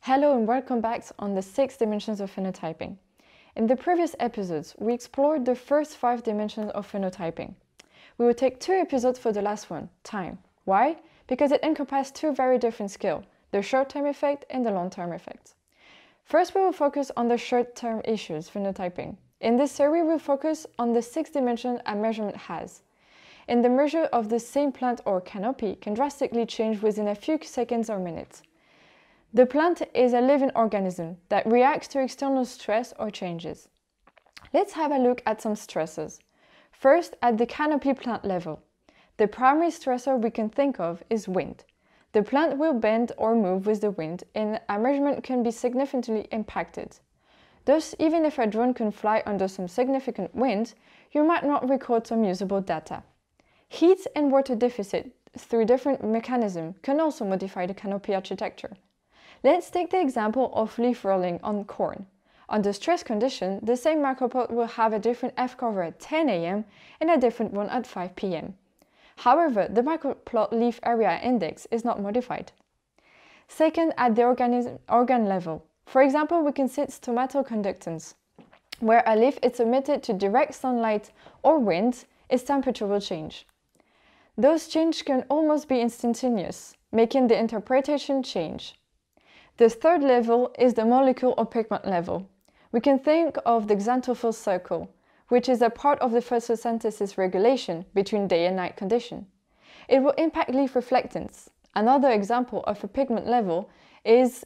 Hello and welcome back on the 6 dimensions of phenotyping. In the previous episodes, we explored the first 5 dimensions of phenotyping. We will take 2 episodes for the last one, time. Why? Because it encompasses 2 very different skills, the short-term effect and the long-term effect. First, we will focus on the short-term issues, phenotyping. In this series, we'll focus on the 6 dimensions a measurement has. And the measure of the same plant or canopy can drastically change within a few seconds or minutes. The plant is a living organism that reacts to external stress or changes. Let's have a look at some stressors. First, at the canopy plant level. The primary stressor we can think of is wind. The plant will bend or move with the wind, and a measurement can be significantly impacted. Thus, even if a drone can fly under some significant wind, you might not record some usable data. Heat and water deficit through different mechanisms can also modify the canopy architecture. Let's take the example of leaf rolling on corn. Under stress condition, the same micropod will have a different F-cover at 10 a.m. and a different one at 5 p.m. However, the microplot leaf area index is not modified. Second, at the organ level. For example, we can see stomatoconductance, where a leaf is submitted to direct sunlight or wind, its temperature will change. Those changes can almost be instantaneous, making the interpretation change. The third level is the molecule or pigment level. We can think of the xanthophyll circle, which is a part of the photosynthesis regulation between day and night condition. It will impact leaf reflectance. Another example of a pigment level is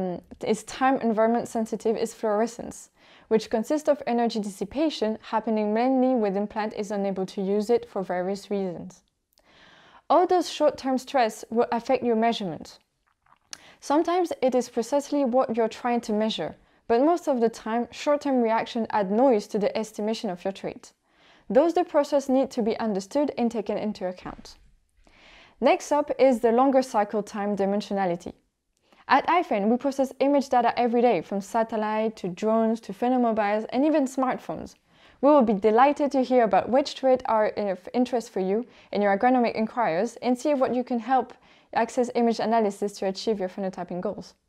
time environment sensitive is fluorescence, which consists of energy dissipation happening mainly when the plant is unable to use it for various reasons. All those short-term stress will affect your measurement. Sometimes it is precisely what you're trying to measure, but most of the time, short-term reactions add noise to the estimation of your trait. Thus, the process needs to be understood and taken into account. Next up is the longer cycle time dimensionality. At Hiphen, we process image data every day, from satellite to drones to phenomobiles and even smartphones. We will be delighted to hear about which traits are of interest for you in your agronomic inquiries and see what you can help access image analysis to achieve your phenotyping goals.